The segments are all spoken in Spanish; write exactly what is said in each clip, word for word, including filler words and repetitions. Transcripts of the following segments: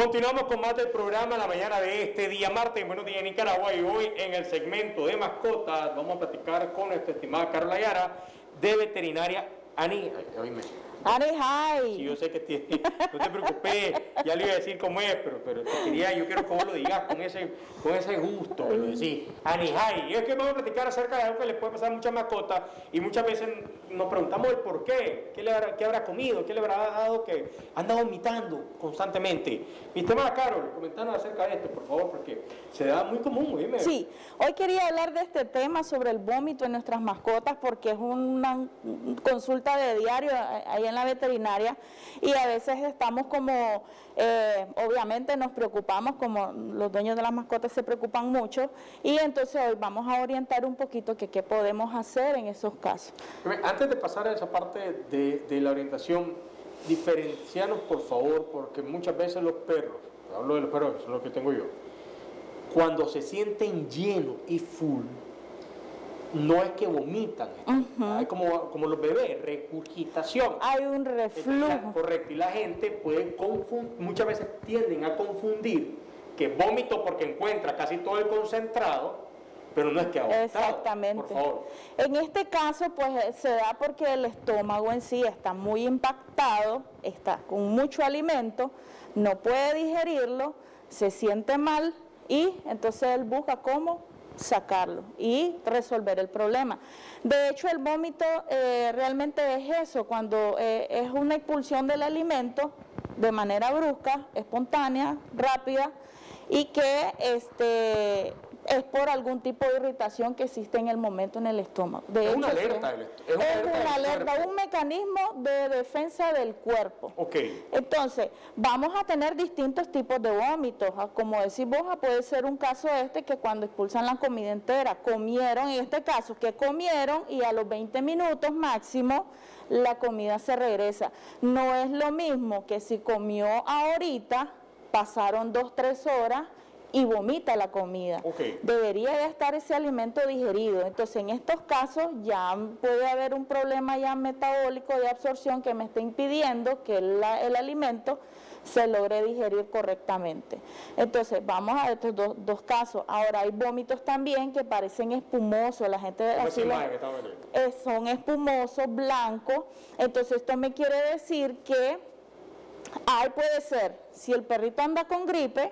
Continuamos con más del programa la mañana de este día martes. Buenos días, Nicaragua. Y hoy en el segmento de mascotas vamos a platicar con nuestra estimada Carla Ayara de Veterinaria Ani. Oíme. Ani, hi. Sí, yo sé que tiene, no te preocupes, ya le iba a decir cómo es, pero, pero te quería, yo quiero que vos lo digas con ese, con ese gusto, lo decís. Ani, hi. Y es que vamos a platicar acerca de algo que les puede pasar a muchas mascotas y muchas veces nos preguntamos el por qué, qué, le habrá, qué habrá comido, qué le habrá dado, que anda vomitando constantemente. Mi estimada Carol, comentanos acerca de esto, por favor, porque se da muy común, dime. Sí, hoy quería hablar de este tema sobre el vómito en nuestras mascotas porque es una consulta de diario ahí en la veterinaria y a veces estamos como, eh, obviamente nos preocupamos, como los dueños de las mascotas se preocupan mucho, y entonces hoy vamos a orientar un poquito que qué podemos hacer en esos casos. Antes de pasar a esa parte de, de la orientación, diferencianos por favor, porque muchas veces los perros, hablo de los perros, eso es lo que tengo yo, cuando se sienten llenos y full, no es que vomitan, uh-huh. Hay como, como los bebés, regurgitación. Hay un reflujo. Correcto, y la gente puede confundir, muchas veces tienden a confundir que vómito porque encuentra casi todo el concentrado, pero no es que ha vomitado. Exactamente. Por favor. En este caso, pues se da porque el estómago en sí está muy impactado, está con mucho alimento, no puede digerirlo, se siente mal y entonces él busca cómo sacarlo y resolver el problema. De hecho, el vómito eh, realmente es eso, cuando eh, es una expulsión del alimento de manera brusca, espontánea, rápida, y que este, es por algún tipo de irritación que existe en el momento en el estómago. De es hecho, una alerta. Es, es una es alerta, una alerta un mecanismo de defensa del cuerpo. Okay. Entonces, vamos a tener distintos tipos de vómitos. Como decís vos, puede ser un caso este que cuando expulsan la comida entera, comieron, en este caso, que comieron y a los veinte minutos máximo la comida se regresa. No es lo mismo que si comió ahorita, pasaron dos, tres horas y vomita la comida. Okay. Debería de estar ese alimento digerido. Entonces, en estos casos ya puede haber un problema ya metabólico de absorción que me esté impidiendo que la, el alimento se logre digerir correctamente. Entonces, vamos a estos dos, dos casos. Ahora, hay vómitos también que parecen espumosos. La gente así lo, eh, son espumosos, blancos. Entonces, esto me quiere decir que ahí puede ser, si el perrito anda con gripe,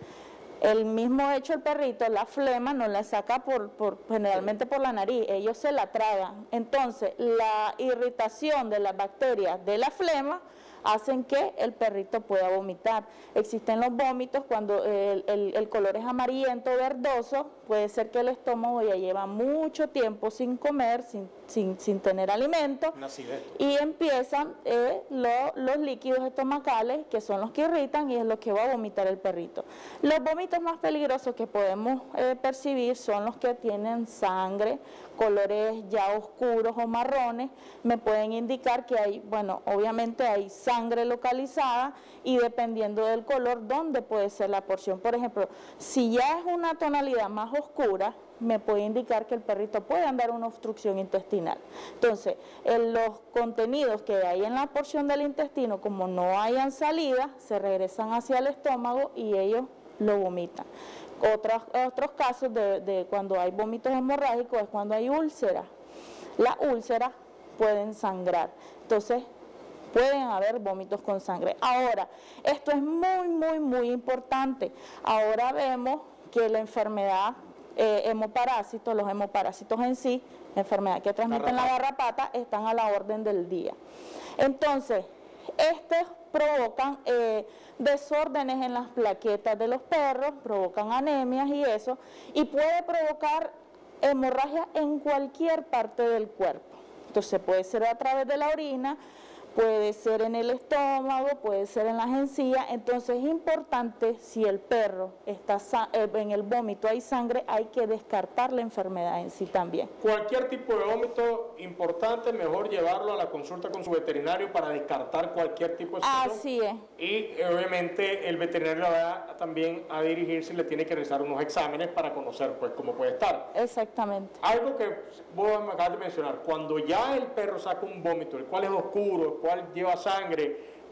el mismo hecho el perrito, la flema no la saca por, por, generalmente por la nariz, ellos se la tragan. Entonces, la irritación de las bacterias de la flema hacen que el perrito pueda vomitar. Existen los vómitos cuando el, el, el color es amarillento, verdoso, puede ser que el estómago ya lleva mucho tiempo sin comer, sin, sin, sin tener alimento, y empiezan eh, lo, los líquidos estomacales, que son los que irritan y es lo que va a vomitar el perrito. Los vómitos más peligrosos que podemos eh, percibir son los que tienen sangre, colores ya oscuros o marrones, me pueden indicar que hay, bueno, obviamente hay sangre localizada y dependiendo del color, ¿dónde puede ser la porción? Por ejemplo, si ya es una tonalidad más oscura, me puede indicar que el perrito puede andar una obstrucción intestinal. Entonces, en los contenidos que hay en la porción del intestino, como no hayan salida, se regresan hacia el estómago y ellos lo vomitan. Otros, otros casos de, de cuando hay vómitos hemorrágicos es cuando hay úlceras. Las úlceras pueden sangrar, entonces pueden haber vómitos con sangre. Ahora, esto es muy, muy, muy importante. Ahora vemos que la enfermedad eh, hemoparásitos, los hemoparásitos en sí, enfermedad que transmiten la garrapata, están a la orden del día. Entonces, estos provocan eh, desórdenes en las plaquetas de los perros, provocan anemias y eso, y puede provocar hemorragia en cualquier parte del cuerpo. Entonces puede ser a través de la orina, puede ser en el estómago, puede ser en las encías. Entonces es importante, si el perro está en el vómito hay sangre, hay que descartar la enfermedad en sí también. Cualquier tipo de vómito importante, mejor llevarlo a la consulta con su veterinario para descartar cualquier tipo de situación. Así es. Y obviamente el veterinario va también a dirigirse y le tiene que realizar unos exámenes para conocer pues cómo puede estar. Exactamente. Algo que vos me acabas de mencionar, cuando ya el perro saca un vómito, el cual es oscuro, el cual lleva sangre,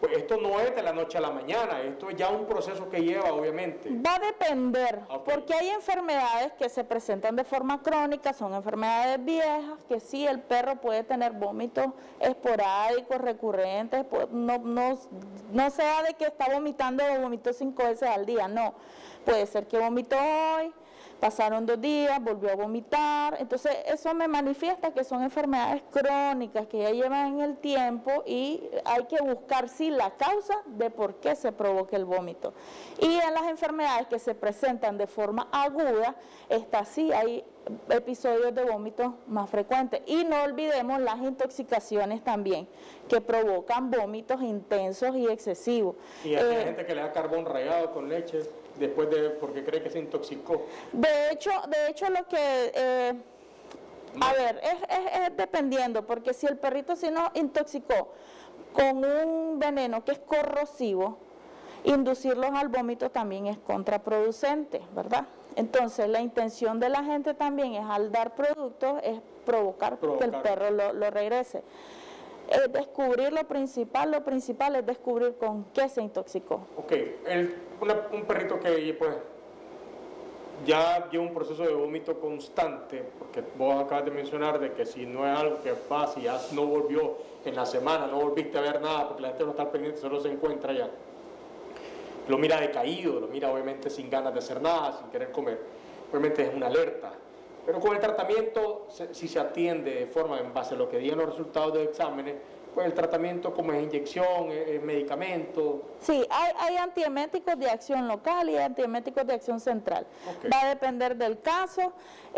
pues esto no es de la noche a la mañana, esto es ya un proceso que lleva, obviamente. Va a depender, Okay. porque hay enfermedades que se presentan de forma crónica, son enfermedades viejas, que sí, el perro puede tener vómitos esporádicos, recurrentes, pues, no, no, no sea de que está vomitando o vomitó cinco veces al día, no. Puede ser que vomitó hoy, pasaron dos días, volvió a vomitar, entonces eso me manifiesta que son enfermedades crónicas que ya llevan en el tiempo y hay que buscar sí la causa de por qué se provoca el vómito. Y en las enfermedades que se presentan de forma aguda, está sí, hay episodios de vómitos más frecuentes. Y no olvidemos las intoxicaciones también, que provocan vómitos intensos y excesivos. Y hay Eh, gente que le da carbón rallado con leche después de, porque cree que se intoxicó. De hecho, de hecho lo que, eh, a ver, es, es, es dependiendo, porque si el perrito se nos intoxicó con un veneno que es corrosivo, inducirlos al vómito también es contraproducente, ¿verdad? Entonces, la intención de la gente también es, al dar productos, es provocar, Provocar. que el perro lo, lo regrese. Es descubrir lo principal, lo principal es descubrir con qué se intoxicó. Ok, el, una- un perrito que pues ya lleva un proceso de vómito constante, porque vos acabas de mencionar de que si no es algo que pasa y ya no volvió en la semana, no volviste a ver nada porque la gente no está pendiente, solo se encuentra ya. Lo mira decaído, lo mira obviamente sin ganas de hacer nada, sin querer comer. Obviamente es una alerta. Pero con el tratamiento, se- si se atiende de forma en base a lo que digan los resultados de exámenes, pues el tratamiento como es inyección, es, es medicamento. Sí, hay, hay antieméticos de acción local y antieméticos de acción central. Ok. Va a depender del caso.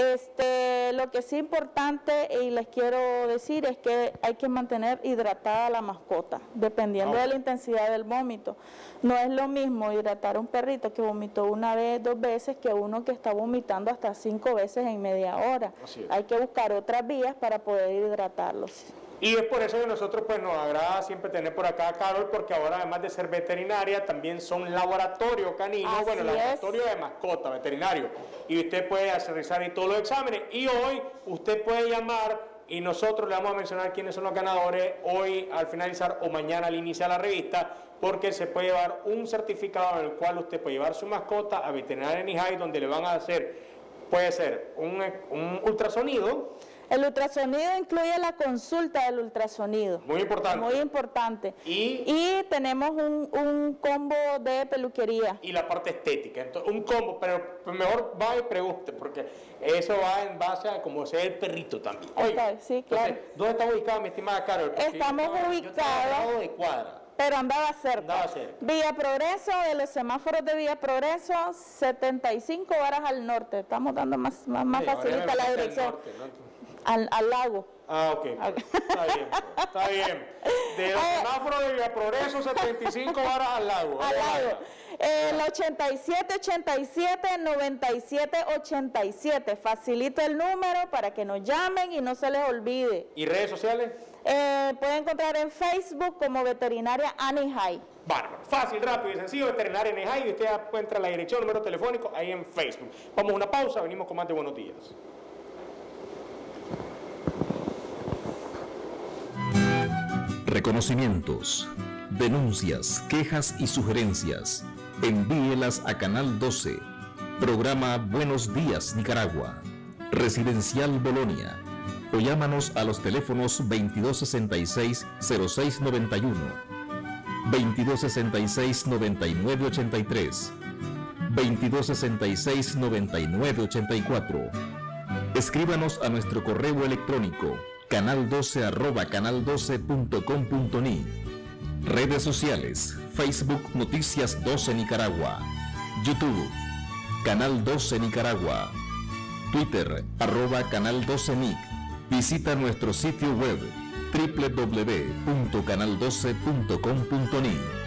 Este, lo que sí es importante y les quiero decir es que hay que mantener hidratada a la mascota, dependiendo Ah, de ok. la intensidad del vómito. No es lo mismo hidratar a un perrito que vomitó una vez, dos veces, que uno que está vomitando hasta cinco veces en media hora. Así es. Hay que buscar otras vías para poder hidratarlos. Y es por eso que nosotros pues nos agrada siempre tener por acá a Carol, porque ahora además de ser veterinaria, también son laboratorio canino, Así bueno, es. laboratorio de mascota, veterinario. Y usted puede hacer, realizar ahí todos los exámenes. Y hoy usted puede llamar y nosotros le vamos a mencionar quiénes son los ganadores hoy al finalizar o mañana al iniciar la revista, porque se puede llevar un certificado en el cual usted puede llevar su mascota a Veterinaria Nijai, donde le van a hacer, puede ser un, un ultrasonido. El ultrasonido incluye la consulta del ultrasonido. Muy importante. Muy importante. Y- Y tenemos un, un combo de peluquería. Y la parte estética, entonces un combo, pero mejor va y pregunte, porque eso va en base a cómo sea el perrito también. Está, sí, claro. Entonces, ¿dónde está ubicada mi estimada Carol? Porque Estamos yo estaba- yo estaba ubicados- al lado de cuadra. Pero andaba cerca. Andaba cerca. Vía Progreso, de los semáforos de Vía Progreso, setenta y cinco horas al norte. Estamos dando más, más, más Sí, ahora facilita me la metí al dirección. norte, ¿no? Al, al lago. Ah, ok. Ok. Está bien, pues, está bien. De los Eh, semáforos de Vía Progreso, setenta y cinco horas al lago. Al Ahí lago. vaya. El ochenta y siete, ochenta y siete, noventa y siete, ochenta y siete. Facilito el número para que nos llamen y no se les olvide. ¿Y redes sociales? Eh, pueden encontrar en Facebook como Veterinaria Anijai. Bárbaro. Fácil, rápido y sencillo. Veterinaria Nijai, y usted encuentra la dirección, número telefónico ahí en Facebook. Vamos a una pausa, venimos con más de Buenos Días. Reconocimientos, denuncias, quejas y sugerencias. Envíelas a Canal doce. Programa Buenos Días Nicaragua. Residencial Bolonia. O llámanos a los teléfonos veintidós sesenta y seis, cero seis noventa y uno, veintidós sesenta y seis, noventa y nueve ochenta y tres, veintidós sesenta y seis, noventa y nueve ochenta y cuatro. Escríbanos a nuestro correo electrónico canal doce arroba canal doce punto com punto ni. Redes sociales: Facebook Noticias doce Nicaragua, YouTube Canal doce Nicaragua, Twitter arroba Canal doce Nic. Visita nuestro sitio web doble u doble u doble u punto canal doce punto com punto ni.